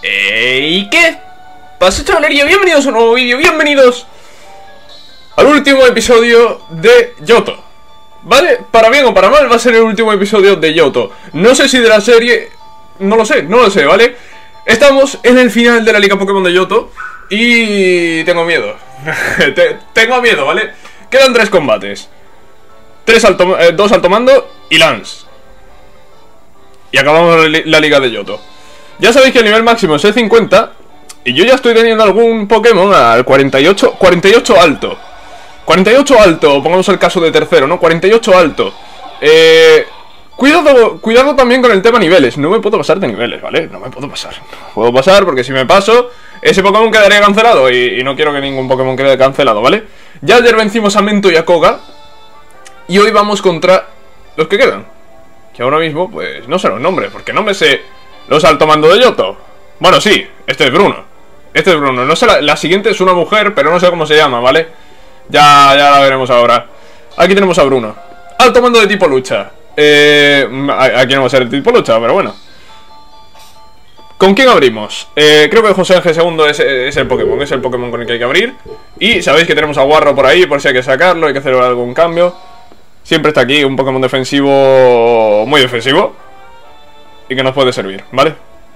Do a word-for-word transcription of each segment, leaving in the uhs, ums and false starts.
¿Y qué pasa, chavalería? Bienvenidos a un nuevo vídeo, bienvenidos al último episodio de Yoto. ¿Vale? Para bien o para mal va a ser el último episodio de Yoto. No sé si de la serie... No lo sé, no lo sé, ¿vale? Estamos en el final de la Liga Pokémon de Yoto y tengo miedo. Te, tengo miedo, ¿vale? Quedan tres combates. Tres alto, eh, dos alto mando y Lance. Y acabamos la Liga de Yoto. Ya sabéis que el nivel máximo es el cincuenta y yo ya estoy teniendo algún Pokémon al cuarenta y ocho, cuarenta y ocho alto. cuarenta y ocho alto, pongamos el caso de tercero, ¿no? cuarenta y ocho alto. Eh... Cuidado, cuidado también con el tema niveles. No me puedo pasar de niveles, ¿vale? No me puedo pasar. No puedo pasar porque si me paso, ese Pokémon quedaría cancelado. Y, y no quiero que ningún Pokémon quede cancelado, ¿vale? Ya ayer vencimos a Mento y a Koga. Y hoy vamos contra los que quedan. Que ahora mismo, pues, no sé los nombres. Porque no me sé los alto mando de Yoto. Bueno, sí, este es Bruno. Este es Bruno. No sé, la, la siguiente es una mujer, pero no sé cómo se llama, ¿vale? Ya, ya la veremos ahora. Aquí tenemos a Bruno. Alto mando de tipo lucha. Eh, aquí no va a ser el tipo lucha, pero bueno. ¿Con quién abrimos? Eh, creo que José Ángel segundo es, es el Pokémon. Es el Pokémon con el que hay que abrir. Y sabéis que tenemos a Guarro por ahí, por si hay que sacarlo, hay que hacer algún cambio. Siempre está aquí, un Pokémon defensivo, muy defensivo, y que nos puede servir, ¿vale?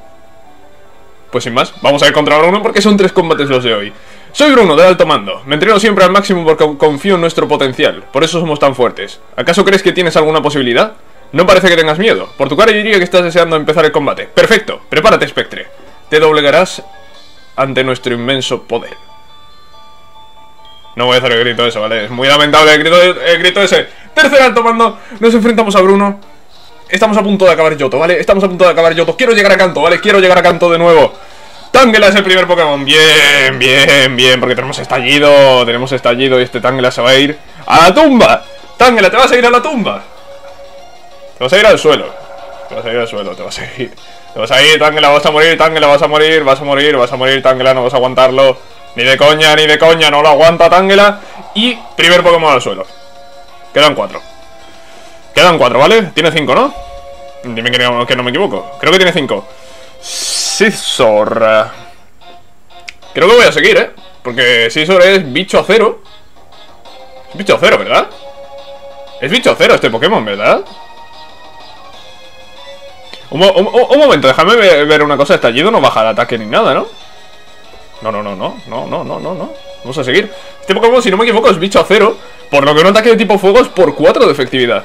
Pues sin más, vamos a ir contra Bruno porque son tres combates los de hoy. Soy Bruno, del alto mando. Me entreno siempre al máximo porque confío en nuestro potencial. Por eso somos tan fuertes. ¿Acaso crees que tienes alguna posibilidad? No parece que tengas miedo. Por tu cara diría que estás deseando empezar el combate. Perfecto, prepárate, Spectre. Te doblegarás ante nuestro inmenso poder. No voy a hacer el grito ese, ¿vale? Es muy lamentable el grito, el grito ese. Tercer alto mando, nos enfrentamos a Bruno. Estamos a punto de acabar Yoto, ¿vale? Estamos a punto de acabar Yoto. Quiero llegar a Kanto, ¿vale? Quiero llegar a Kanto de nuevo. Tangela es el primer Pokémon. Bien, bien, bien. Porque tenemos estallido. Tenemos estallido y este Tangela se va a ir a la tumba. Tangela, te vas a ir a la tumba. Te vas a ir al suelo. Te vas a ir al suelo, te vas a ir. Te vas a ir, Tangela, vas a morir, Tangela, vas a morir, vas a morir, vas a morir, Tangela, no vas a aguantarlo. Ni de coña, ni de coña, no lo aguanta Tangela. Y primer Pokémon al suelo. Quedan cuatro. Quedan cuatro, ¿vale? Tiene cinco, ¿no? Dime que no, que no me equivoco. Creo que tiene cinco. Scizor. Creo que voy a seguir, ¿eh? Porque Scizor es bicho acero. Es bicho acero, ¿verdad? Es bicho acero este Pokémon, ¿verdad? Un, un, un momento, déjame ver, ver una cosa. Estallido no baja de ataque ni nada, ¿no? No, no, no, no, no, no, no, no, no. Vamos a seguir. Este Pokémon, si no me equivoco, es bicho acero. Por lo que un ataque de tipo fuego es por cuatro de efectividad.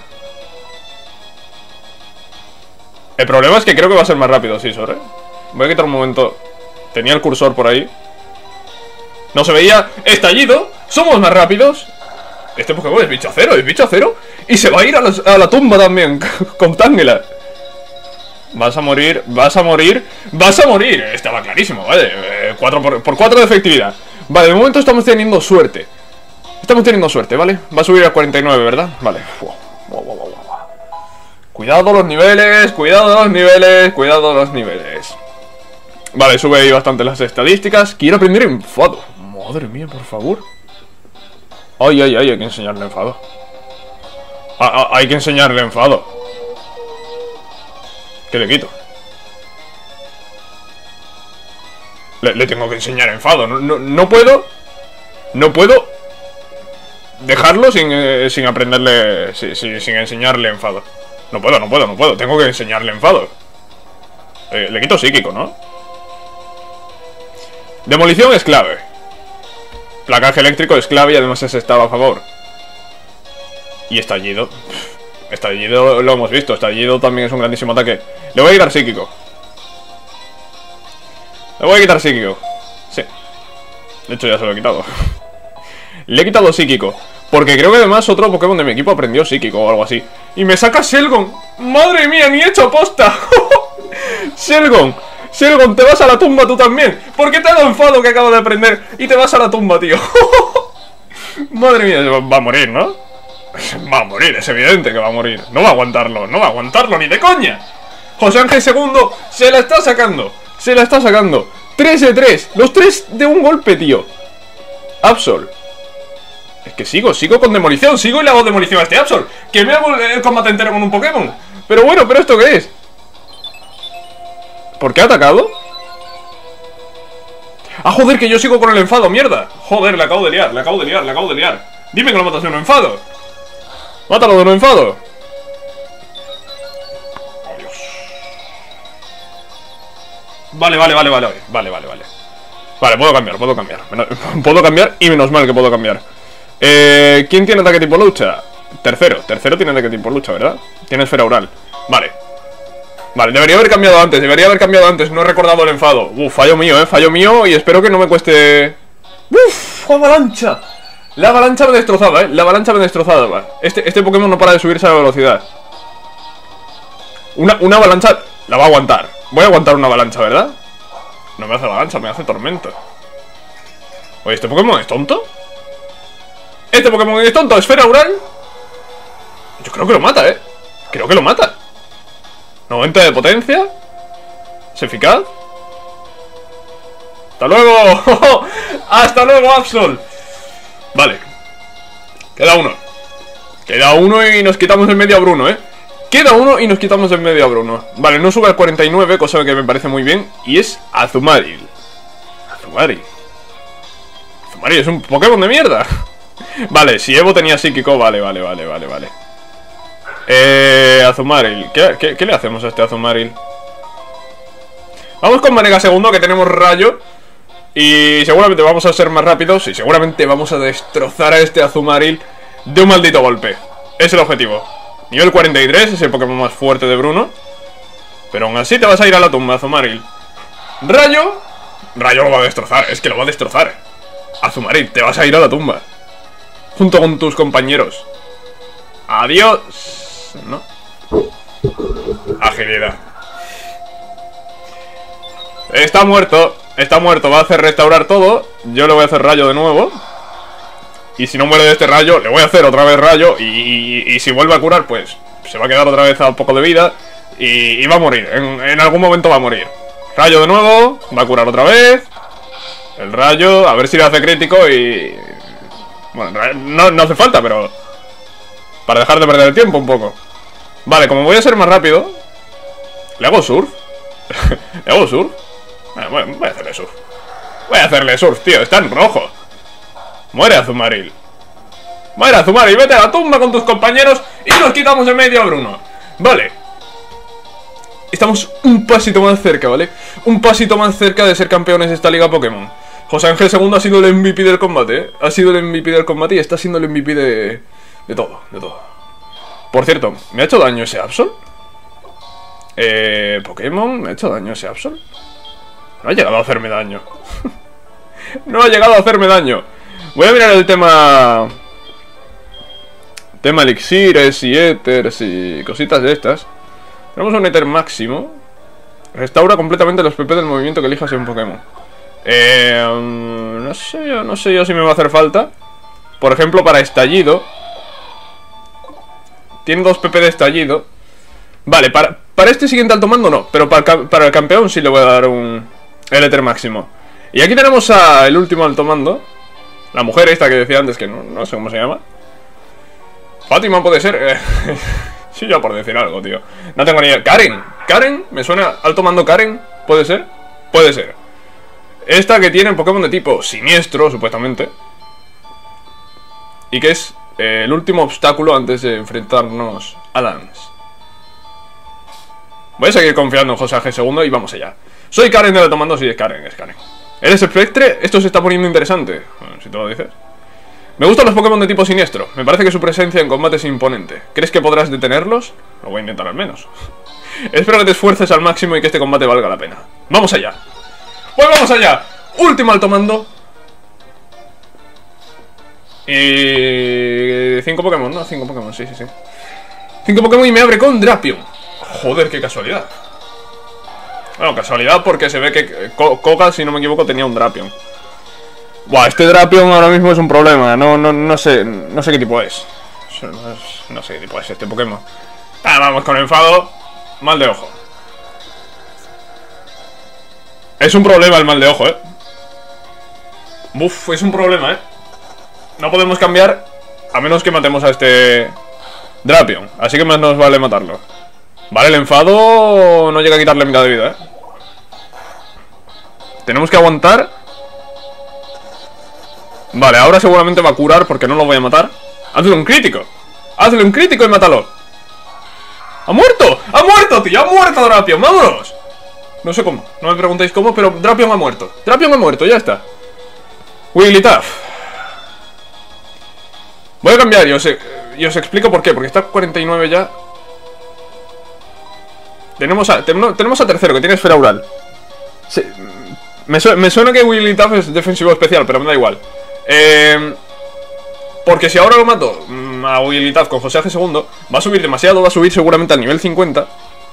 El problema es que creo que va a ser más rápido, Scizor, ¿eh? Voy a quitar un momento. Tenía el cursor por ahí. No se veía. Estallido. Somos más rápidos. Este Pokémon es bicho acero, es bicho acero. Y se va a ir a la, a la tumba también. Con Tangela. Vas a morir, vas a morir, vas a morir. Estaba clarísimo, ¿vale? Eh, cuatro por, por cuatro de efectividad. Vale, de momento estamos teniendo suerte. Estamos teniendo suerte, ¿vale? Va a subir a cuarenta y nueve, ¿verdad? Vale. Wow, wow, wow, wow. Cuidado los niveles, cuidado los niveles, cuidado los niveles. Vale, sube ahí bastante las estadísticas. Quiero aprender enfado. Madre mía, por favor. Ay, ay, ay, hay que enseñarle enfado. Ah, ah, hay que enseñarle enfado. ¿Qué le quito? Le, le tengo que enseñar enfado. No, no, no puedo. No puedo dejarlo sin, eh, sin aprenderle. Sin, sin, sin enseñarle enfado. No puedo, no puedo, no puedo. Tengo que enseñarle enfado. Eh, le quito psíquico, ¿no? Demolición es clave. Placaje eléctrico es clave y además ese estaba a favor. Y estallido. Estallido lo hemos visto. Estallido también es un grandísimo ataque. Le voy a quitar psíquico. Le voy a quitar psíquico. Sí. De hecho ya se lo he quitado. Le he quitado psíquico. Porque creo que además otro Pokémon de mi equipo aprendió psíquico o algo así. Y me saca Shelgon. ¡Madre mía! ¡Ni he hecho aposta! Shelgon. Shelgon, te vas a la tumba tú también. ¿Por qué te ha dado enfado que acabo de aprender? Y te vas a la tumba, tío. Madre mía, va a morir, ¿no? Va a morir, es evidente que va a morir. No va a aguantarlo, no va a aguantarlo ni de coña. José Ángel segundo se la está sacando. Se la está sacando. tres de tres. Los tres de un golpe, tío. Absol. Es que sigo, sigo con demolición. Sigo y le hago demolición a este Absol. Que me hago el combate entero con un Pokémon. Pero bueno, ¿pero esto qué es? ¿Por qué ha atacado? ¡Ah, joder, que yo sigo con el enfado, mierda! Joder, le acabo de liar, le acabo de liar, le acabo de liar. Dime que lo matas de un enfado. Mátalo de un enfado. Oh, Dios. Vale, vale, vale, vale, vale, vale, vale. Vale, puedo cambiar, puedo cambiar. Puedo cambiar y menos mal que puedo cambiar. Eh, ¿quién tiene ataque tipo lucha? Tercero, tercero tiene ataque tipo lucha, ¿verdad? Tiene esfera oral. Vale. Vale, debería haber cambiado antes, debería haber cambiado antes. No he recordado el enfado. Uf, fallo mío, eh, fallo mío. Y espero que no me cueste... Uf, avalancha. La avalancha me destrozaba, eh. La avalancha me destrozaba. Este, este Pokémon no para de subirse a la velocidad. Una, una avalancha la va a aguantar. Voy a aguantar una avalancha, ¿verdad? No me hace avalancha, me hace tormento. Oye, ¿este Pokémon es tonto? ¿Este Pokémon es tonto? ¿Esfera oral? Yo creo que lo mata, eh. Creo que lo mata. noventa de potencia. ¿Es eficaz? ¡Hasta luego! ¡Hasta luego, Absol! Vale. Queda uno. Queda uno y nos quitamos en medio a Bruno, ¿eh? Queda uno y nos quitamos en medio a Bruno. Vale, no sube al cuarenta y nueve, cosa que me parece muy bien. Y es Azumarill. Azumarill. Azumarill es un Pokémon de mierda. Vale, si Evo tenía psíquico, vale, vale, vale, vale, vale. Eh, Azumarill. ¿Qué, qué, qué le hacemos a este Azumarill? Vamos con Manega segundo, que tenemos rayo. Y seguramente vamos a ser más rápidos. Y seguramente vamos a destrozar a este Azumarill de un maldito golpe. Es el objetivo. Nivel cuarenta y tres, es el Pokémon más fuerte de Bruno. Pero aún así te vas a ir a la tumba, Azumarill. Rayo. Rayo lo va a destrozar, es que lo va a destrozar. Azumarill, te vas a ir a la tumba. Junto con tus compañeros. Adiós. ¿No? Agilidad. Está muerto. Está muerto, va a hacer restaurar todo. Yo le voy a hacer rayo de nuevo. Y si no muere de este rayo, le voy a hacer otra vez rayo. Y, y, y si vuelve a curar, pues se va a quedar otra vez a un poco de vida. Y, y va a morir, en, en algún momento va a morir. Rayo de nuevo, va a curar otra vez. El rayo, a ver si le hace crítico y... Bueno, no, no hace falta, pero... para dejar de perder el tiempo un poco. Vale, como voy a ser más rápido, ¿le hago surf? ¿Le hago surf? Bueno, voy a hacerle surf. Voy a hacerle surf, tío, está en rojo. Muere Azumarill. Muere Azumarill, vete a la tumba con tus compañeros y nos quitamos en medio a Bruno. Vale. Estamos un pasito más cerca, ¿vale? Un pasito más cerca de ser campeones de esta liga Pokémon. José Ángel segundo ha sido el M V P del combate, ¿eh? Ha sido el M V P del combate y está siendo el M V P de... de todo, de todo. Por cierto, ¿me ha hecho daño ese Absol? Eh... Pokémon, ¿me ha hecho daño ese Absol? No ha llegado a hacerme daño. No ha llegado a hacerme daño. Voy a mirar el tema... Tema elixires y éteres y cositas de estas. Tenemos un éter máximo. Restaura completamente los P P del movimiento que elijas en un Pokémon. Eh, um, no sé yo, no sé yo si me va a hacer falta. Por ejemplo, para estallido. Tiene dos P P de estallido. Vale, para, para este siguiente alto mando no. Pero para, para el campeón sí le voy a dar un... el éter máximo. Y aquí tenemos a el último alto mando. La mujer esta que decía antes que no, no sé cómo se llama. Fátima puede ser. Eh, sí, yo por decir algo, tío. No tengo ni idea. Karen. Karen. ¿Me suena alto mando Karen? ¿Puede ser? Puede ser. Esta que tiene Pokémon de tipo siniestro, supuestamente. Y que es eh, el último obstáculo antes de enfrentarnos a Lance. Voy a seguir confiando en José Ángel segundo y vamos allá. Soy Karen de alto mando, sí, es Karen, es Karen. ¿Eres Spectre? Esto se está poniendo interesante. Bueno, si tú lo dices. Me gustan los Pokémon de tipo siniestro. Me parece que su presencia en combate es imponente. ¿Crees que podrás detenerlos? Lo voy a intentar al menos. Espero que te esfuerces al máximo y que este combate valga la pena. ¡Vamos allá! ¡Pues vamos allá! Último alto mando. Y... cinco Pokémon, ¿no? cinco Pokémon, sí, sí, sí. cinco Pokémon y me abre con Drapion. Joder, qué casualidad. Bueno, casualidad porque se ve que Koga, si no me equivoco, tenía un Drapion. Buah, este Drapion ahora mismo es un problema. No, no, no sé, no sé qué tipo es. No sé qué tipo es este Pokémon. Ah, vamos con enfado. Mal de ojo. Es un problema el mal de ojo, eh. Uf, es un problema, eh. No podemos cambiar a menos que matemos a este Drapion. Así que más nos vale matarlo. Vale, el enfado no llega a quitarle mitad de vida, eh. Tenemos que aguantar Vale, ahora seguramente va a curar porque no lo voy a matar. Hazle un crítico. Hazle un crítico y mátalo. ¡Ha muerto! ¡Ha muerto, tío! ¡Ha muerto Drapion! ¡Vámonos! No sé cómo, no me preguntéis cómo, pero Drapion ha muerto. Drapion ha muerto, ya está. Wigglytuff. Voy a cambiar y os, y os explico por qué. Porque está cuarenta y nueve ya. Tenemos a, tenemos a tercero, que tiene esfera oral. Sí, me, su, me suena que Wigglytuff es defensivo especial, pero me da igual. Eh, porque si ahora lo mato a Wigglytuff con José Ángel segundo, va a subir demasiado, va a subir seguramente al nivel cincuenta.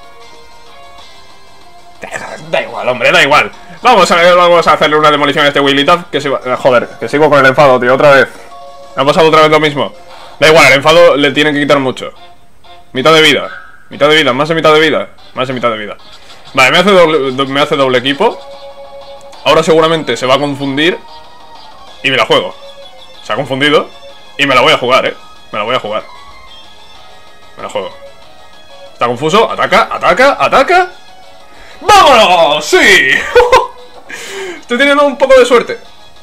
Da, da igual, hombre, da igual. Vamos a, vamos a hacerle una demolición a este Wigglytuff. Que se va, joder, que sigo con el enfado, tío, otra vez. Me ha pasado otra vez lo mismo. Da igual, el enfado le tienen que quitar mucho. Mitad de vida. Mitad de vida, más de mitad de vida. Más de mitad de vida. Vale, me hace doble, me hace doble equipo. Ahora seguramente se va a confundir y me la juego. Se ha confundido y me la voy a jugar, eh. Me la voy a jugar. Me la juego. Está confuso, ataca, ataca, ataca. ¡Vámonos! ¡Sí! Estoy teniendo un poco de suerte.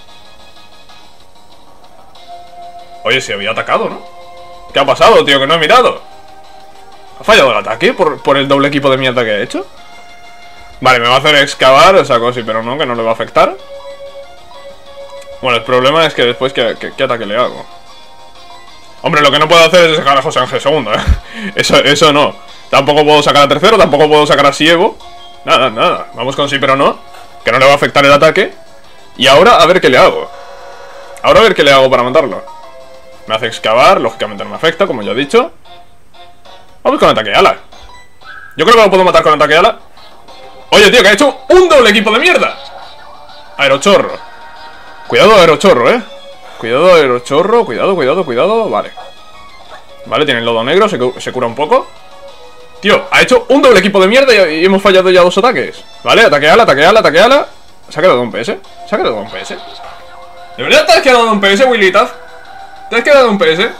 Oye, si había atacado, ¿no? ¿Qué ha pasado, tío? Que no he mirado. ¿Ha fallado el ataque por, por el doble equipo de mierda que he hecho? Vale, me va a hacer excavar esa cosa, pero no, que no le va a afectar. Bueno, el problema es que después, ¿qué, qué, qué ataque le hago? Hombre, lo que no puedo hacer es sacar a José Ángel segundo, ¿eh? Eso, eso no. Tampoco puedo sacar a tercero, tampoco puedo sacar a Sievo. Nada, nada. Vamos con sí, pero no. Que no le va a afectar el ataque. Y ahora a ver qué le hago. Ahora a ver qué le hago para matarlo. Me hace excavar, lógicamente no me afecta, como ya he dicho. Vamos con ataque ala. Yo creo que lo puedo matar con ataque ala. Oye, tío, que ha hecho un doble equipo de mierda. Aerochorro. Cuidado, aerochorro, eh. Cuidado, aerochorro, cuidado, cuidado, cuidado. Vale. Vale, tiene el lodo negro, se, se cura un poco. Tío, ha hecho un doble equipo de mierda y, y hemos fallado ya dos ataques. Vale, ataque ala, ataque ala, ataque ala. ¿Se ha quedado un P S? ¿Se ha quedado un P S? ¿De verdad te has quedado un P S, Wigglytuff? ¿Te has quedado un P S?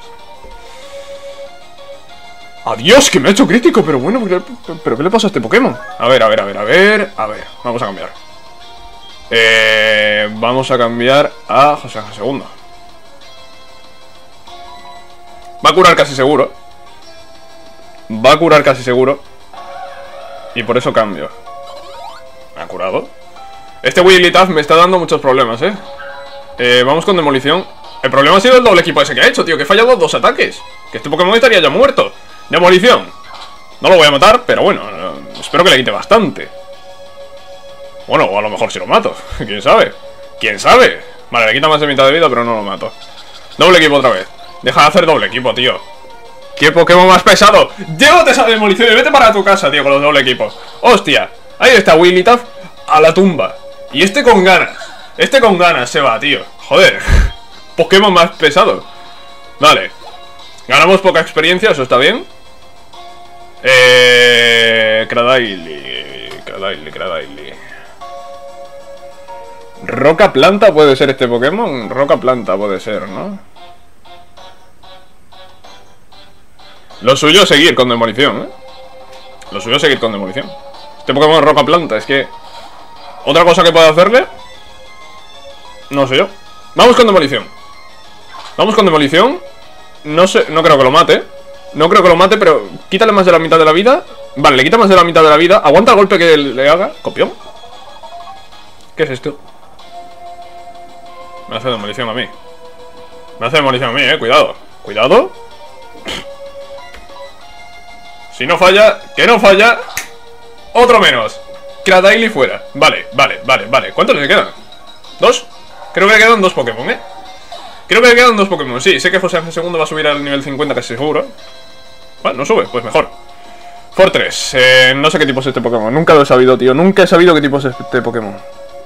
Adiós, que me ha hecho crítico, pero bueno, pero, pero ¿qué le pasa a este Pokémon? A ver, a ver, a ver, a ver, a ver, vamos a cambiar. Eh, vamos a cambiar a José Ángel segundo. Va a curar casi seguro. Va a curar casi seguro. Y por eso cambio. Me ha curado. Este Wigglytuff me está dando muchos problemas, ¿eh? eh Vamos con demolición. El problema ha sido el doble equipo ese que ha hecho, tío, que he fallado dos ataques. Que este Pokémon estaría ya muerto. Demolición. No lo voy a matar, pero bueno, eh, espero que le quite bastante. Bueno, o a lo mejor si lo mato. ¿Quién sabe? ¿Quién sabe? Vale, le quita más de mitad de vida, pero no lo mato. Doble equipo otra vez. Deja de hacer doble equipo, tío. ¡Qué Pokémon más pesado! Llévate esa demolición y vete para tu casa, tío, con los doble equipos. ¡Hostia! Ahí está Wigglytuff a la tumba. Y este con ganas. Este con ganas se va, tío. Joder. Pokémon más pesado. Vale. Ganamos poca experiencia, eso está bien. Eh... Cradaily. Cradaily, Cradaily. Roca planta puede ser este Pokémon. Roca planta puede ser, ¿no? Lo suyo es seguir con demolición, ¿eh? Lo suyo es seguir con demolición. Este Pokémon es roca planta, es que... Otra cosa que puedo hacerle... No sé yo. Vamos con demolición. Vamos con demolición. No sé, no creo que lo mate. No creo que lo mate, pero quítale más de la mitad de la vida. Vale, le quita más de la mitad de la vida. Aguanta el golpe que le haga. Copión. ¿Qué es esto? Me hace demolición a mí. Me hace demolición a mí, eh, cuidado. Cuidado. Si no falla, que no falla. Otro menos. Cradaily fuera. Vale, vale, vale, vale. ¿Cuántos le quedan? ¿Dos? Creo que le quedan dos Pokémon, eh. Creo que le quedan dos Pokémon. Sí, sé que José Ángel segundo va a subir al nivel cincuenta casi seguro. Bueno, no sube, pues mejor. Fortress, eh, no sé qué tipo es este Pokémon. Nunca lo he sabido, tío. Nunca he sabido qué tipo es este Pokémon.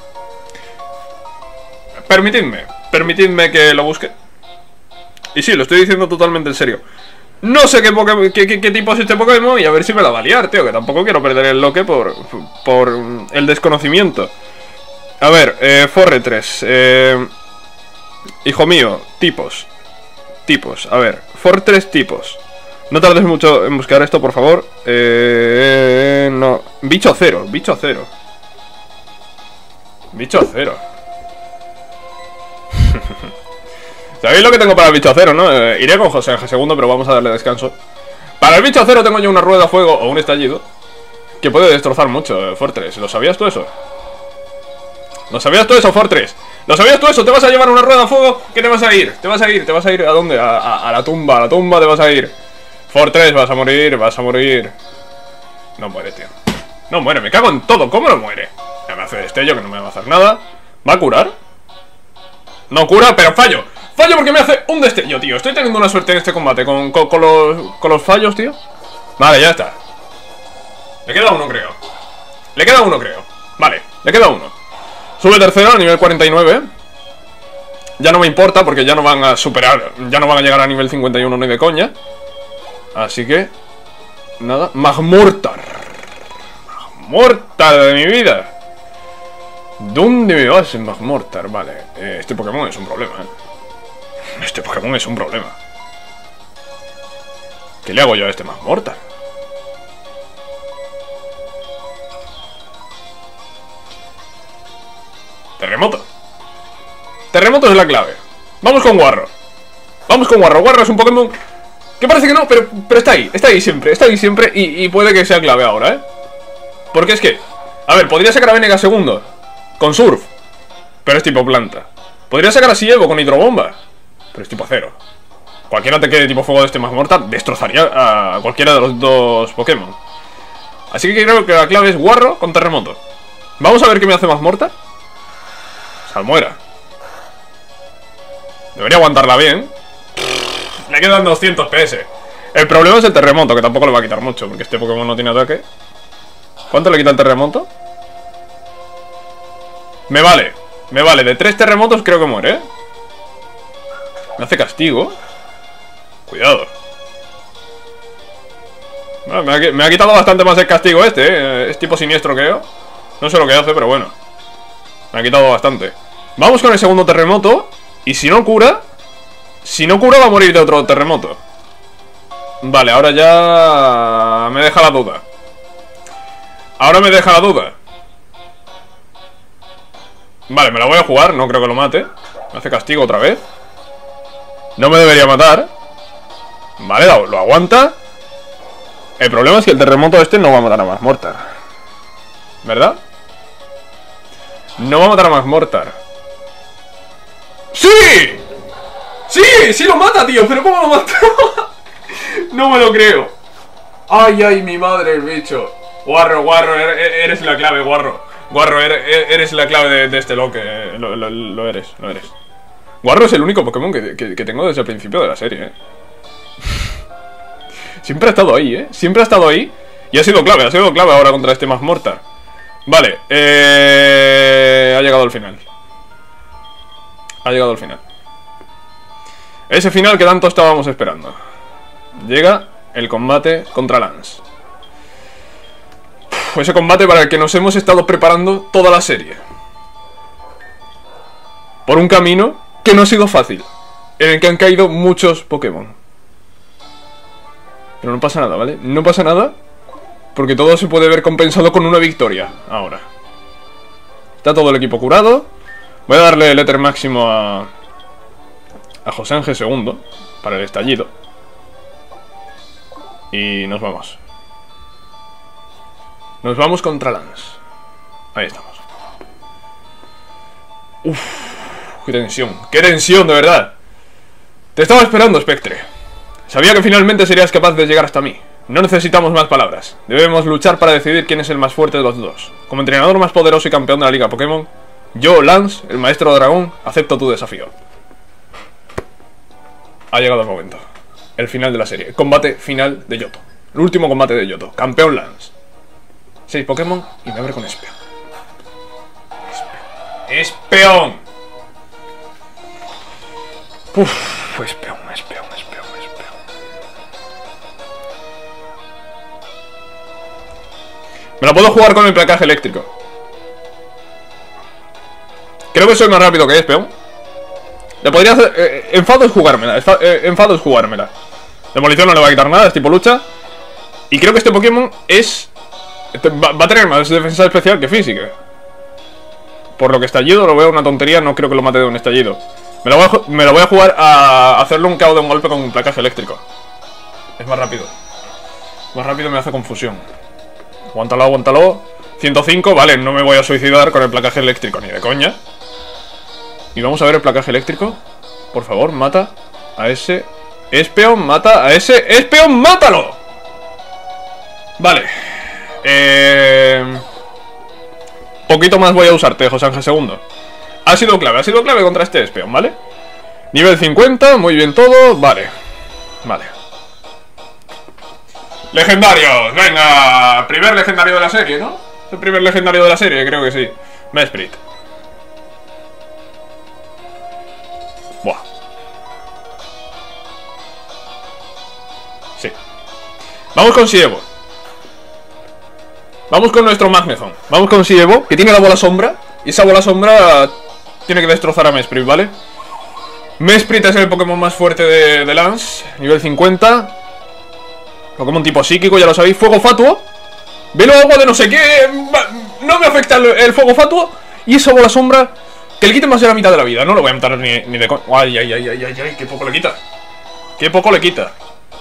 Permitidme, permitidme que lo busque. Y sí, lo estoy diciendo totalmente en serio. No sé qué, Pokémon, qué, qué, qué tipo es este Pokémon y a ver si me la va a liar, tío. Que tampoco quiero perder el loque por, por el desconocimiento. A ver, eh, Fortress. Eh, hijo mío, tipos. Tipos, a ver, Fortress tipos. No tardes mucho en buscar esto, por favor. Eh, no, bicho cero, bicho cero. Bicho cero. ¿Sabéis lo que tengo para el bicho acero, no? Eh, iré con José Ángel segundo, pero vamos a darle descanso. Para el bicho acero tengo yo una rueda de fuego o un estallido que puede destrozar mucho, eh, Fortress. ¿Lo sabías tú eso? ¿Lo sabías tú eso, Fortress? ¿Lo sabías tú eso? ¿Te vas a llevar una rueda de fuego? ¿Qué te vas a ir? ¿Te vas a ir? ¿Te vas a ir a dónde? A, a, a la tumba, a la tumba te vas a ir. Fortress, vas a morir, vas a morir. No muere, tío. No muere, me cago en todo. ¿Cómo no muere? Ya me hace destello que no me va a hacer nada. ¿Va a curar? No cura, pero fallo. Fallo porque me hace un destello, tío. Estoy teniendo una suerte en este combate con, con, con, los, con los fallos, tío. Vale, ya está. Le queda uno, creo. Le queda uno, creo. Vale, le queda uno. Sube tercero a nivel cuarenta y nueve. Ya no me importa porque ya no van a superar. Ya no van a llegar a nivel cincuenta y uno ni de coña. Así que nada, Magmortar. Magmortar de mi vida. ¿Dónde me vas en Magmortar? Vale, eh, este Pokémon es un problema, eh. Este Pokémon es un problema. ¿Qué le hago yo a este Magmortar? Terremoto. Terremoto es la clave. Vamos con Guarro. Vamos con Guarro. Guarro es un Pokémon que parece que no, pero, pero está ahí. Está ahí siempre, está ahí siempre y, y puede que sea clave ahora, ¿eh? Porque es que, a ver, podría sacar a Venega segundo con Surf, pero es tipo planta. Podría sacar a Sievo con Hidrobomba, pero es tipo acero. Cualquiera te quede tipo fuego de este Magmortar destrozaría a cualquiera de los dos Pokémon. Así que creo que la clave es Guarro con Terremoto. Vamos a ver qué me hace Magmortar. Salmuera. Debería aguantarla bien. Le quedan doscientos P S. El problema es el terremoto, que tampoco le va a quitar mucho, porque este Pokémon no tiene ataque. ¿Cuánto le quita el terremoto? Me vale. Me vale. De tres terremotos creo que muere, ¿eh? Me hace castigo. Cuidado. Bueno, me, ha, me ha quitado bastante más el castigo este, ¿eh? Es tipo siniestro que yo. No sé lo que hace, pero bueno. Me ha quitado bastante. Vamos con el segundo terremoto. Y si no cura... Si no cura va a morir de otro terremoto. Vale, ahora ya... Me deja la duda. Ahora me deja la duda. Vale, me la voy a jugar. No creo que lo mate. Me hace castigo otra vez. No me debería matar. Vale, lo, lo aguanta. El problema es que el terremoto este no va a matar a Magmortar, ¿verdad? No va a matar a Magmortar. ¡Sí! ¡Sí! ¡Sí lo mata, tío! ¿Pero cómo lo mata? No me lo creo. ¡Ay, ay, mi madre, el bicho! Guarro, Guarro, eres la clave, Guarro. Guarro, eres la clave de, de este loque. Lo, lo, lo eres, lo eres. Guarro es el único Pokémon que, que, que tengo desde el principio de la serie, ¿eh? Siempre ha estado ahí, ¿eh? Siempre ha estado ahí. Y ha sido clave, ha sido clave ahora contra este Magmortar. Vale, eh... ha llegado al final. Ha llegado al final. Ese final que tanto estábamos esperando. Llega el combate contra Lance. Uf, ese combate para el que nos hemos estado preparando toda la serie. Por un camino que no ha sido fácil, en el que han caído muchos Pokémon. Pero no pasa nada, ¿vale? No pasa nada, porque todo se puede ver compensado con una victoria. Ahora está todo el equipo curado. Voy a darle el éter máximo a A José Ángel segundo para el estallido. Y nos vamos. Nos vamos contra Lance. Ahí estamos. Uff, qué tensión. Qué tensión, de verdad. Te estaba esperando, Spectre. Sabía que finalmente serías capaz de llegar hasta mí. No necesitamos más palabras. Debemos luchar para decidir quién es el más fuerte de los dos. Como entrenador más poderoso y campeón de la Liga Pokémon, yo, Lance, el maestro dragón, acepto tu desafío. Ha llegado el momento. El final de la serie. Combate final de Yoto. El último combate de Yoto. Campeón Lance. Seis Pokémon y me abre con Espeon. ¡Espeon! Uff, Espeon, Espeon, Espeon, Espeon. Me lo puedo jugar con el placaje eléctrico. Creo que soy más rápido que Espeon. Le podría hacer... Eh, enfado es jugármela. Eh, enfado es jugármela. Demolición no le va a quitar nada, es tipo lucha. Y creo que este Pokémon es... Va, va a tener más defensa especial que física. Por lo que estallido lo veo una tontería. No creo que lo mate de un estallido. Me lo voy a, me lo voy a jugar a hacerle un K O de un golpe con un placaje eléctrico. Es más rápido. Más rápido me hace confusión. Aguántalo, aguántalo. ciento cinco, vale, no me voy a suicidar con el placaje eléctrico, ni de coña. Y vamos a ver el placaje eléctrico. Por favor, mata a ese Espeon, mata a ese Espeon, ¡mátalo! Vale. Eh... Poquito más voy a usarte, José Ángel segundo. Ha sido clave, ha sido clave contra este Espeon, ¿vale? Nivel cincuenta, muy bien todo, vale. Vale. Legendarios, venga. Primer legendario de la serie, ¿no? Es el primer legendario de la serie, creo que sí. Mesprit. Buah. Sí. Vamos con Sievo. Vamos con nuestro Magnezone. Vamos con Sievo, que tiene la bola sombra. Y esa bola sombra tiene que destrozar a Mesprit, ¿vale? Mesprit es el Pokémon más fuerte de, de Lance. Nivel cincuenta. Pokémon tipo psíquico, ya lo sabéis. Fuego fatuo. Velo agua de no sé qué. No me afecta el, el fuego fatuo. Y esa bola sombra que le quite más de la mitad de la vida. No lo voy a matar ni, ni de con... Ay, ay, ay, ay, ay, ay. Qué poco le quita. Qué poco le quita.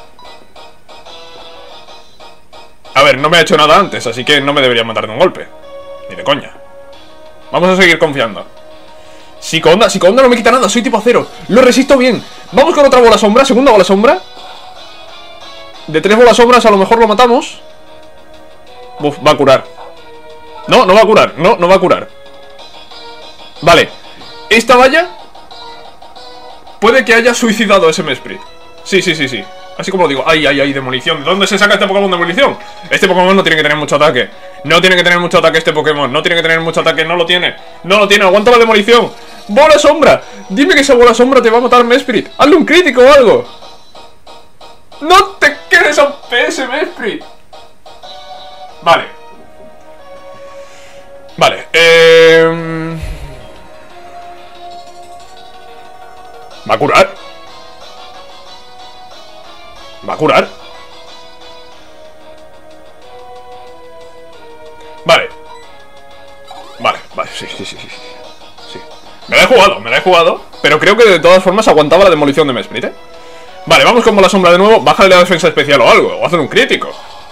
A ver, no me ha hecho nada antes, así que no me debería matar de un golpe. Ni de coña. Vamos a seguir confiando. Psico-onda, Psico-onda no me quita nada, soy tipo acero. Lo resisto bien. Vamos con otra bola sombra, segunda bola sombra. De tres bolas sombras a lo mejor lo matamos. Uf, va a curar. No, no va a curar, no, no va a curar. Vale. Esta valla puede que haya suicidado a ese Mesprit. Sí, sí, sí, sí. Así como lo digo, ay, ay, ay, demolición. ¿De dónde se saca este Pokémon demolición? Este Pokémon no tiene que tener mucho ataque. No tiene que tener mucho ataque este Pokémon. No tiene que tener mucho ataque, no lo tiene. No lo tiene, aguanta la demolición. ¡Bola sombra! Dime que esa bola sombra te va a matar Mesprit. Hazle un crítico o algo. ¡No te quedes a P S, Mesprit! Vale. Vale, eh... ¿va a curar? ¿Va a curar? Vale. Vale, vale, sí, sí, sí, sí. Sí. Me la he jugado, me la he jugado. Pero creo que de todas formas aguantaba la demolición de Mesprit, ¿eh? Vale, vamos con bola sombra de nuevo. Bájale la defensa especial o algo. O hacer un crítico.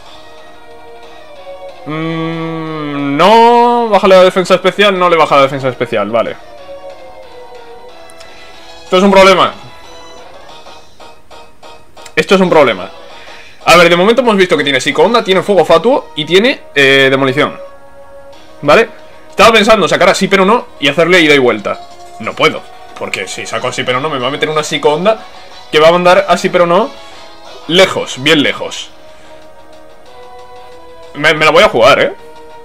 Mm, no, bájale la defensa especial. No le baja la defensa especial, vale. Esto es un problema. Esto es un problema. A ver, de momento hemos visto que tiene Psico-onda, tiene fuego fatuo y tiene eh, demolición. ¿Vale? Estaba pensando sacar así pero no y hacerle ida y vuelta. No puedo, porque si saco así pero no me va a meter una Psico-onda que va a mandar así pero no lejos, bien lejos. Me, me la voy a jugar, ¿eh?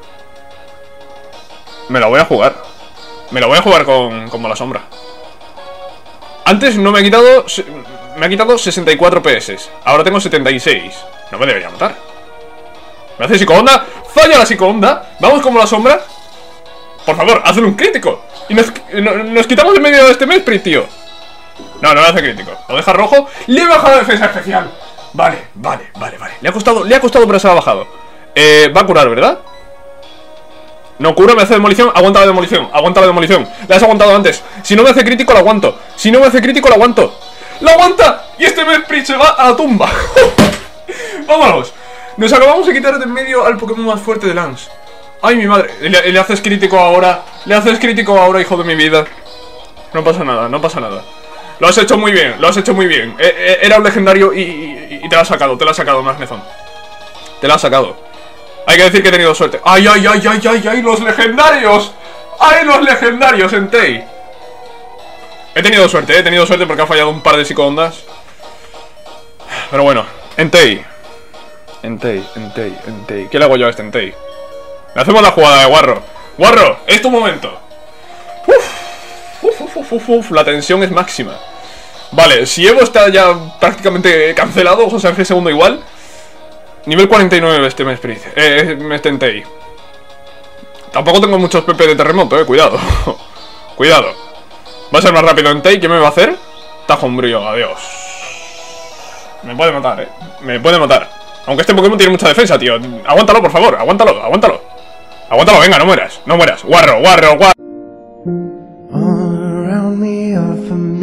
Me la voy a jugar. Me la voy a jugar con, con bola sombra. Antes no me ha quitado... Me ha quitado sesenta y cuatro P S. Ahora tengo setenta y seis. No me debería matar. Me hace Psico-onda. Falla la Psico-onda. Vamos como la sombra. Por favor, hazle un crítico. Y nos, no, nos quitamos en medio de este Mesprit, tío. No, no lo hace crítico. Lo deja rojo. Le he bajado la defensa especial. Vale, vale, vale, vale. Le ha costado, le ha costado, pero se la ha bajado. Eh, va a curar, ¿verdad? No cura, me hace demolición. Aguanta la demolición. Aguanta la demolición. La has aguantado antes. Si no me hace crítico, la aguanto. Si no me hace crítico, la aguanto. ¡La aguanta! Y este Mesprit se va a la tumba. Vámonos. Nos acabamos de quitar de en medio al Pokémon más fuerte de Lance. Ay, mi madre. Le, le haces crítico ahora. Le haces crítico ahora, hijo de mi vida. No pasa nada, no pasa nada. Lo has hecho muy bien, lo has hecho muy bien. E, e, era un legendario y, y, y te lo has sacado, te lo has sacado, Magnezone. Te lo has sacado. Hay que decir que he tenido suerte. ¡Ay, ay, ay, ay, ay, ay! ¡Los legendarios! ¡Ay, los legendarios, Entei! He tenido suerte, he tenido suerte porque ha fallado un par de Psico-ondas. Pero bueno, Entei. Entei, Entei, Entei. ¿Qué le hago yo a este Entei? Le hacemos la jugada de Guarro. Guarro, es tu momento. Uf, uf, uf, uf, uf, uf. La tensión es máxima. Vale, si Evo está ya prácticamente cancelado, José Ángel segundo igual. Nivel cuarenta y nueve este Mesprit. Eh, este Entei. Tampoco tengo muchos P P de terremoto, eh, cuidado. Cuidado. Va a ser más rápido Entei, ¿qué me va a hacer? Tajo umbrío, adiós. Me puede matar, eh. Me puede matar. Aunque este Pokémon tiene mucha defensa, tío. Aguántalo, por favor, aguántalo, aguántalo. Aguántalo, venga, no mueras, no mueras. Guarro, guarro, guarro.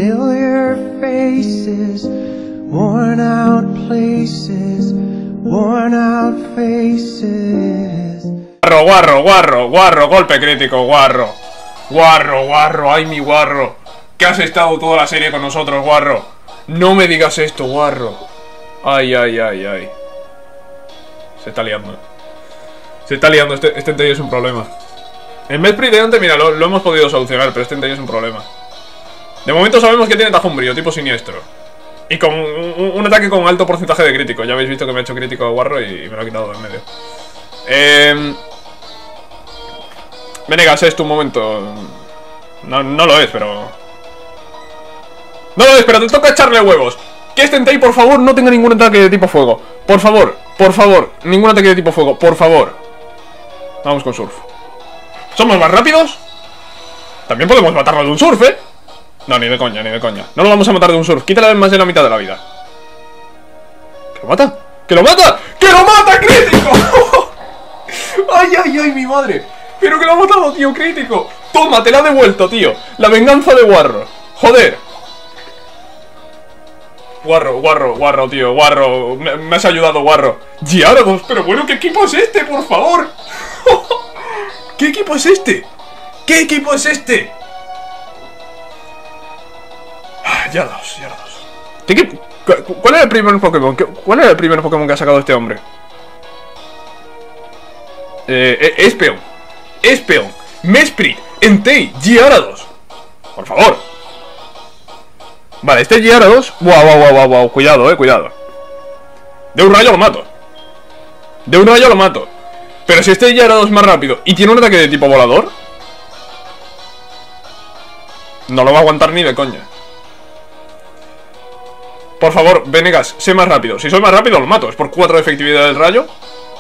Worn out places, worn out faces. Guarro, guarro, guarro, guarro, golpe crítico, guarro. Guarro, guarro, ay mi guarro. Que has estado toda la serie con nosotros, guarro. No me digas esto, guarro. Ay, ay, ay, ay. Se está liando. Se está liando, este, este Entei es un problema. El Mesprit de antes, mira, lo, lo hemos podido solucionar, pero este Entei es un problema. De momento sabemos que tiene tajumbrío, tipo siniestro. Y con un, un ataque con alto porcentaje de crítico. Ya habéis visto que me ha hecho crítico a Guarro y, y me lo ha quitado de en medio. Eh... Venegas, es tu momento. No, no lo es, pero... No lo es, pero te toca echarle huevos. Que este Entei, por favor, no tenga ningún ataque de tipo fuego. Por favor, por favor, ningún ataque de tipo fuego, por favor. Vamos con Surf. ¿Somos más rápidos? También podemos matarlo de un Surf, ¿eh? No, ni de coña, ni de coña. No lo vamos a matar de un Surf. Quítale más de la mitad de la vida. ¿Que lo mata? ¡Que lo mata! ¡Que lo mata, crítico! ¡Ay, ay, ay, mi madre! ¡Pero que lo ha matado, tío, crítico! Toma, te la ha devuelto, tío. La venganza de Guarro. Joder. Guarro, guarro, guarro, tío, guarro. Me, me has ayudado, guarro. Gyarados, pero bueno, ¿qué equipo es este, por favor? ¿Qué equipo es este? ¿Qué equipo es este? Gyarados, Gyarados. ¿Qué, qué, ¿Cuál era el primer Pokémon? ¿Cuál era el primer Pokémon que ha sacado este hombre? Eh, Espeon. Espeon. Mesprit. Entei. Gyarados. Por favor. Vale, este Gyarados. Wow, wow, wow, wow, wow. Cuidado, eh, cuidado. De un rayo lo mato. De un rayo lo mato. Pero si este Gyarados es más rápido y tiene un ataque de tipo volador, no lo va a aguantar ni de coña. Por favor, Venegas, sé más rápido. Si soy más rápido, lo mato. Es por cuatro de efectividad del rayo.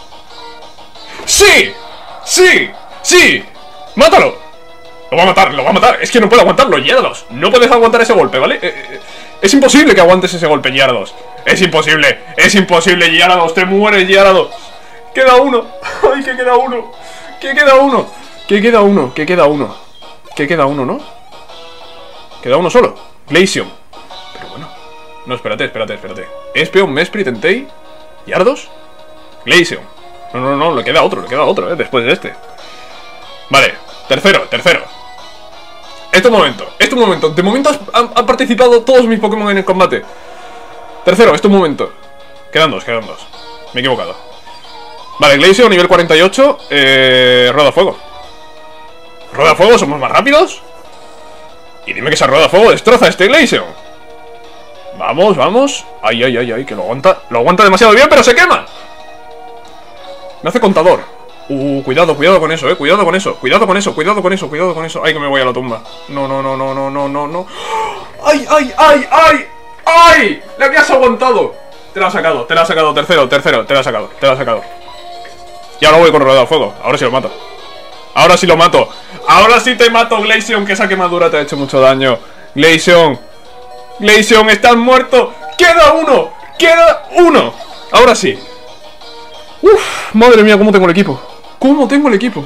¡Sí! ¡Sí! ¡Sí! ¡Mátalo! Lo va a matar, lo va a matar. Es que no puedo aguantarlo, Gyarados. No puedes aguantar ese golpe, ¿vale? Eh, eh, es imposible que aguantes ese golpe, Gyarados. Es imposible, es imposible, Gyarados. Te mueres, Gyarados. Queda uno. Ay, que queda uno. Que queda uno. Que queda uno. Que queda uno. Que queda uno, ¿no? Queda uno solo. Glaceon. Pero bueno. No, espérate, espérate, espérate. Espeon, Mesprit, Entei, Gyarados, Glaceon. No, no, no, le queda otro, le queda otro, eh, después de este. Vale, tercero, tercero. Este momento, este momento. De momento han, han participado todos mis Pokémon en el combate. Tercero, este momento. Quedan dos, quedan dos. Me he equivocado. Vale, Glaceon, nivel cuarenta y ocho. Eh, Rueda Fuego. Rueda Fuego, somos más rápidos. Y dime que esa Rueda Fuego destroza a este Glaceon. Vamos, vamos. Ay, ay, ay, ay, que lo aguanta. Lo aguanta demasiado bien, pero se quema. Me hace contador. Uh, cuidado, cuidado con eso, eh. Cuidado con eso, cuidado con eso, cuidado con eso, cuidado con eso. Ay, que me voy a la tumba. No, no, no, no, no, no, no, no. Ay, ay, ay, ay. Ay, le habías aguantado. Te la has sacado, te la has sacado. Tercero, tercero, te la has sacado, te la has sacado. Y ahora voy con Rueda de Fuego. Ahora sí lo mato. Ahora sí lo mato. Ahora sí te mato, Glaceon, que esa quemadura te ha hecho mucho daño. Glaceon. Glaceon, estás muerto. Queda uno. Queda uno. Ahora sí. Uf, madre mía, cómo tengo el equipo. Cómo tengo el equipo.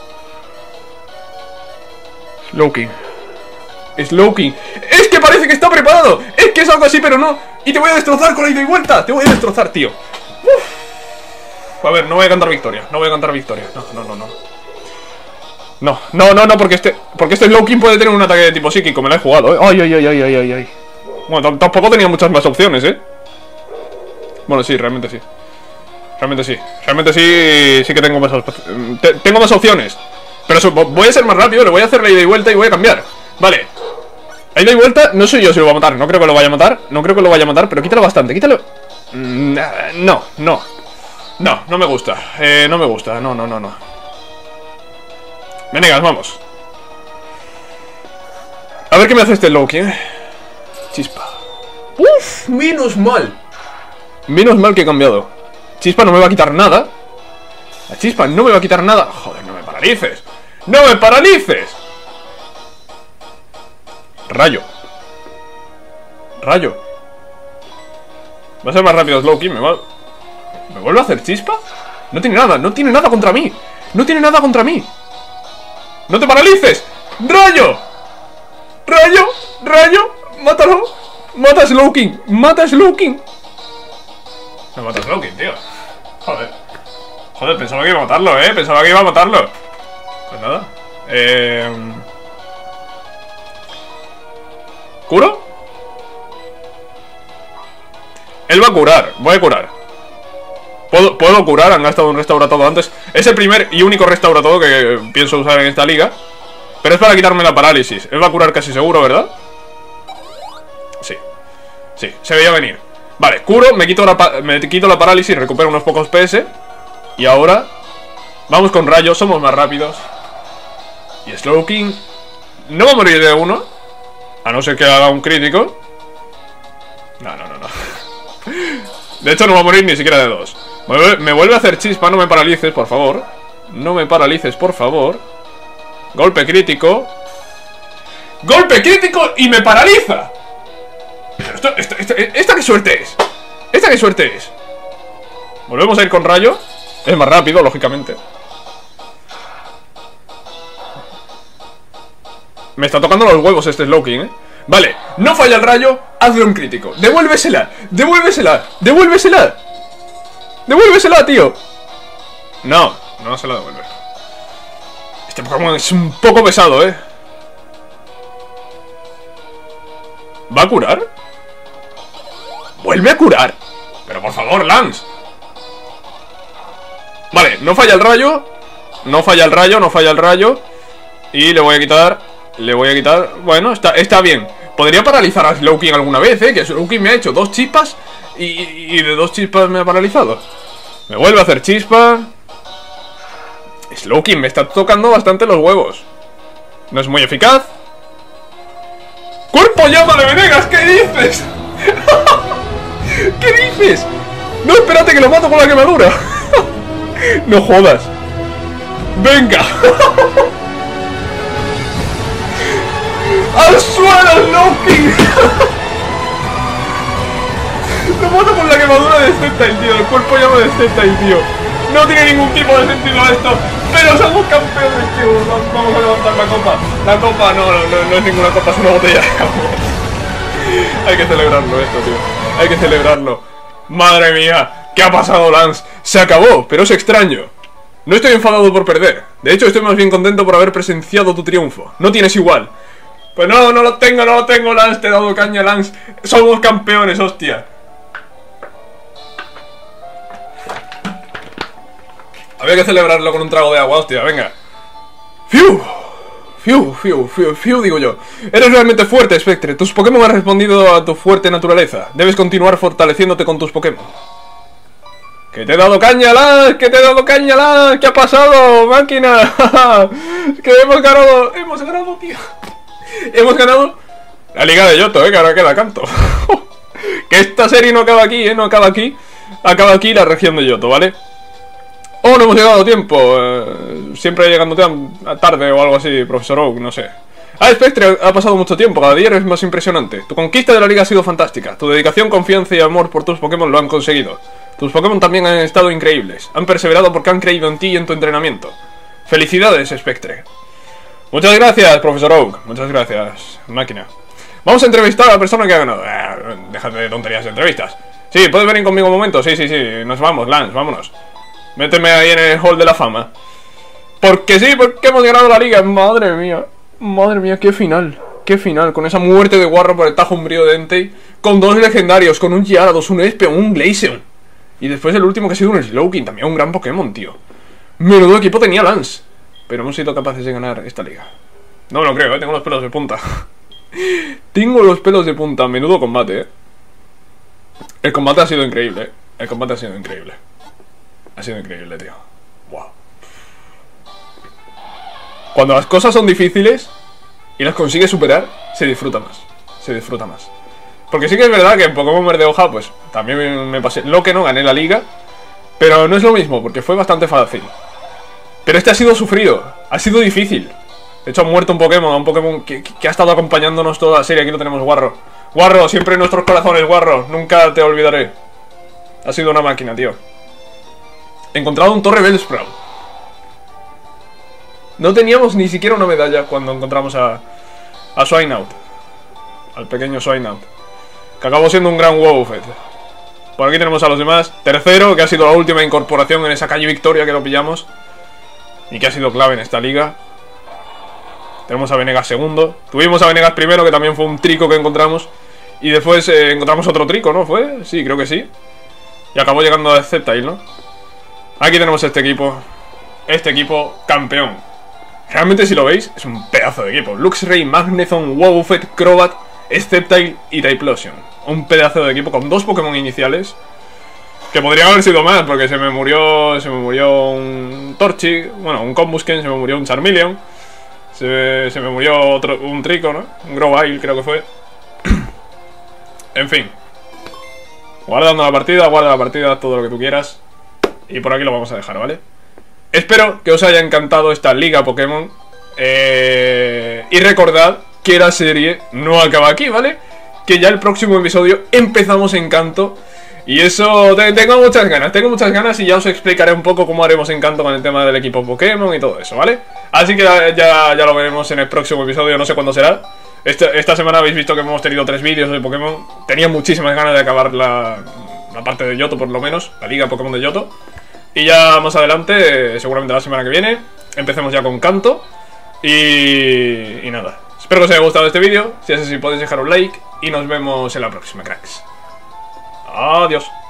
Slowking. Slowking. Es que parece que está preparado. Es que es algo así, pero no. Y te voy a destrozar con la ida y vuelta. Te voy a destrozar, tío. Uf. A ver, no voy a cantar victoria. No voy a cantar victoria. No, no, no, no. No, no, no, no, porque este Porque este Slowking puede tener un ataque de tipo psíquico. Me lo he jugado, ¿eh? Ay, ay, ay, ay, ay, ay, ay. Bueno, tampoco tenía muchas más opciones, ¿eh? Bueno, sí, realmente sí. Realmente sí. Realmente sí. Sí que tengo más Tengo más opciones. Pero eso, voy a ser más rápido. Le voy a hacer la ida y vuelta y voy a cambiar. Vale. La ida y vuelta, no soy yo si lo va a matar. No creo que lo vaya a matar. No creo que lo vaya a matar, pero quítalo bastante. Quítalo. No, no. No, no me gusta. Eh, no me gusta. No, no, no, no. Venegas, vamos. A ver qué me hace este Loki, eh. Chispa. Uf, menos mal. Menos mal que he cambiado. Chispa no me va a quitar nada. La Chispa no me va a quitar nada. Joder, no me paralices. ¡No me paralices! Rayo. Rayo. Va a ser más rápido Slowking. ¿Me va... ¿Me vuelve a hacer Chispa? No tiene nada, no tiene nada contra mí. No tiene nada contra mí. ¡No te paralices! ¡Rayo! ¡Rayo! ¡Rayo! ¡Mátalo! ¡Mata a Slowking! ¡Mata a Slowking! No mata a Slowking, tío. Joder. Joder, pensaba que iba a matarlo, eh. Pensaba que iba a matarlo. Pues nada. Eh... ¿Curo? Él va a curar. Voy a curar. Puedo, puedo curar. Han gastado un restauratodo antes. Es el primer y único restauratodo que pienso usar en esta liga. Pero es para quitarme la parálisis. Él va a curar casi seguro, ¿verdad? Sí. Sí, se veía venir. Vale, curo, me quito la, me quito la parálisis, recupero unos pocos P S. Y ahora vamos con rayos, somos más rápidos. Y Slowking no va a morir de uno, a no ser que haga un crítico. No, no, no, no. De hecho no va a morir ni siquiera de dos. Me vuelve a hacer chispa, no me paralices, por favor. No me paralices, por favor. Golpe crítico. ¡Golpe crítico y me paraliza! Pero esto, esto, esto, ¿esta qué suerte es? ¿Esta qué suerte es? Volvemos a ir con rayo. Es más rápido, lógicamente. Me está tocando los huevos este Slowking, ¿eh? Vale, no falla el rayo, hazle un crítico. Devuélvesela, devuélvesela, devuélvesela. Devuélvesela, tío. No, no se la devuelve. Este Pokémon es un poco pesado, ¿eh? ¿Va a curar? ¡Vuelve a curar! Pero por favor, Lance. Vale, no falla el rayo. No falla el rayo, no falla el rayo. Y le voy a quitar. Le voy a quitar. Bueno, está, está bien. Podría paralizar a Slowking alguna vez, ¿eh? Que Slowking me ha hecho dos chispas y, y de dos chispas me ha paralizado. Me vuelve a hacer chispa. Slowking me está tocando bastante los huevos. No es muy eficaz. ¡Cuerpo llama de Venegas! ¿Qué dices? ¿Qué dices? No, espérate que lo mato con la quemadura. No jodas. Venga. ¡Al suelo, Slowking! Lo mato con la quemadura de Sceptile, tío. El cuerpo llama de Sceptile, tío. No tiene ningún tipo de sentido esto. Pero somos campeones, tío. Vamos a levantar la copa. La copa no, no, no, no es ninguna copa, es una botella de agua. Hay que celebrarlo esto, tío. Hay que celebrarlo. Madre mía, ¿qué ha pasado, Lance? Se acabó, pero es extraño. No estoy enfadado por perder. De hecho, estoy más bien contento por haber presenciado tu triunfo. No tienes igual. Pues no, no lo tengo, no lo tengo, Lance. Te he dado caña, Lance. Somos campeones, hostia. Había que celebrarlo con un trago de agua, hostia, venga. ¡Fiu! ¡Fiu, fiu, fiu, fiu, digo yo! Eres realmente fuerte, Spectre. Tus Pokémon han respondido a tu fuerte naturaleza. Debes continuar fortaleciéndote con tus Pokémon. ¡Que te he dado caña, Lance! ¡Que te he dado caña, Lance! ¿Qué ha pasado, máquina? ¡Que hemos ganado! ¡Hemos ganado, tío! Hemos ganado la Liga de Yoto, eh, que ahora queda canto. Que esta serie no acaba aquí, eh, no acaba aquí. Acaba aquí la región de Yoto, ¿vale? Oh, no hemos llegado a tiempo. eh, Siempre llegando tarde o algo así, profesor Oak, no sé. Ah, Spectre, ha pasado mucho tiempo, cada día eres más impresionante. Tu conquista de la liga ha sido fantástica. Tu dedicación, confianza y amor por tus Pokémon lo han conseguido. Tus Pokémon también han estado increíbles. Han perseverado porque han creído en ti y en tu entrenamiento. Felicidades, Spectre. Muchas gracias, profesor Oak. Muchas gracias, máquina. Vamos a entrevistar a la persona que ha ganado. eh, Déjate de tonterías de entrevistas. Sí, ¿puedes venir conmigo un momento? Sí, sí, sí, nos vamos, Lance, vámonos. Méteme ahí en el hall de la fama. Porque sí, porque hemos ganado la liga. Madre mía, madre mía, qué final. Qué final, con esa muerte de Guarro por el tajo umbrío de Entei. Con dos legendarios, con un Gyarados, un Espeon, un Glaceon. Y después el último que ha sido un Slowking. También un gran Pokémon, tío. Menudo equipo tenía Lance. Pero hemos sido capaces de ganar esta liga. No me lo creo, ¿eh? Tengo los pelos de punta. Tengo los pelos de punta. Menudo combate, ¿eh? El combate ha sido increíble, ¿eh? El combate ha sido increíble. Ha sido increíble, tío. Wow. Cuando las cosas son difíciles y las consigues superar, se disfruta más. Se disfruta más. Porque sí que es verdad que en Pokémon Verde Hoja, pues también me pasé. Lo que no, gané la liga. Pero no es lo mismo, porque fue bastante fácil. Pero este ha sido sufrido. Ha sido difícil. De hecho, ha muerto un Pokémon. Un Pokémon que, que ha estado acompañándonos toda la serie. Aquí lo tenemos, Guarro. Guarro, siempre en nuestros corazones, Guarro. Nunca te olvidaré. Ha sido una máquina, tío. He encontrado un Torre Bellsprout. No teníamos ni siquiera una medalla cuando encontramos a, a Swinout. Al pequeño Swinout. que acabó siendo un gran Wobbuffet. Por aquí tenemos a los demás. Tercero, que ha sido la última incorporación en esa calle Victoria que lo pillamos y que ha sido clave en esta liga. Tenemos a Venegas segundo. Tuvimos a Venegas primero, que también fue un trico que encontramos. Y después eh, encontramos otro trico, ¿no? ¿Fue? Sí, creo que sí. Y acabó llegando a Sceptile, ¿no? Aquí tenemos este equipo. Este equipo campeón. Realmente, si lo veis, es un pedazo de equipo. Luxray, Magneton, Wobbuffet, Crobat, Sceptile y Typhlosion. Un pedazo de equipo con dos Pokémon iniciales que podrían haber sido más, porque se me murió Se me murió un Torchic, bueno, un Combusken, se me murió un Charmeleon, Se, se me murió otro, un Trico, ¿no? Un Grovyle, creo que fue. En fin. Guardando la partida, guarda la partida, todo lo que tú quieras. Y por aquí lo vamos a dejar, ¿vale? Espero que os haya encantado esta liga Pokémon. Eh, y recordad que la serie no acaba aquí, ¿vale? Que ya el próximo episodio empezamos en Kanto. Y eso, te, tengo muchas ganas, tengo muchas ganas y ya os explicaré un poco cómo haremos en Kanto con el tema del equipo Pokémon y todo eso, ¿vale? Así que ya, ya, ya lo veremos en el próximo episodio, no sé cuándo será. Esta, esta semana habéis visto que hemos tenido tres vídeos de Pokémon. Tenía muchísimas ganas de acabar la, la parte de Yoto, por lo menos, la liga Pokémon de Yoto. Y ya más adelante, seguramente la semana que viene, empecemos ya con Kanto. Y, y nada, espero que os haya gustado este vídeo. Si es así, podéis dejar un like y nos vemos en la próxima, cracks. Adiós.